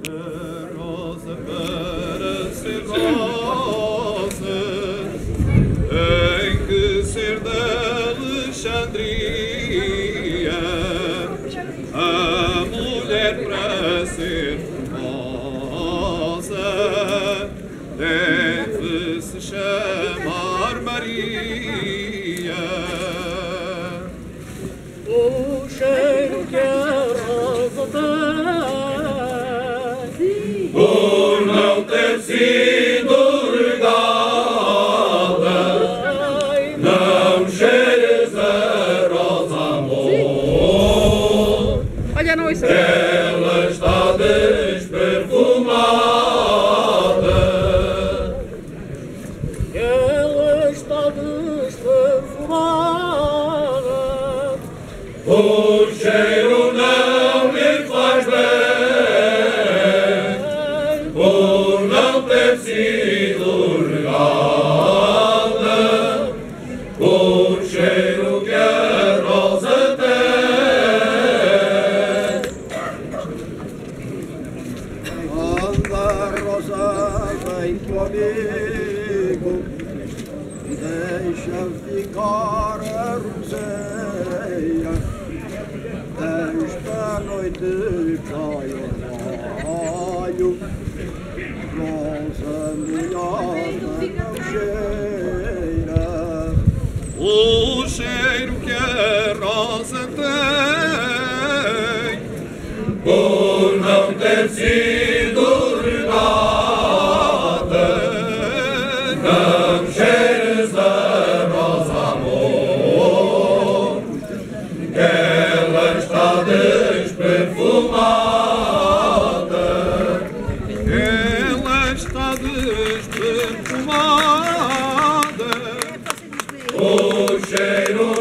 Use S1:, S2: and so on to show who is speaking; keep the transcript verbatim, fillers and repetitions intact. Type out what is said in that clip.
S1: rosa para ser rosa, tem que ser de Alexandria, a mulher para ser formosa deve-se chamar Maria.
S2: O cheiro que a rosa tem,
S1: por não ter sido regada, não cheires a rosa, amor.
S2: olha, não isso.
S1: Ela está desperfumada,
S2: Ela está desperfumada,
S1: o cheiro não lhe faz bem, por não ter sido regada, o cheiro que a rosa tem.
S3: Anda, rosa, vem comigo, deixa ficar a roseira. Esta noite cai o raio, rosa molhada não cheira.
S1: O cheiro que a rosa tem, por não ter sido regada, não cheires a rosa, amor, que ela está desperfumada, ela está desperfumada, o cheiro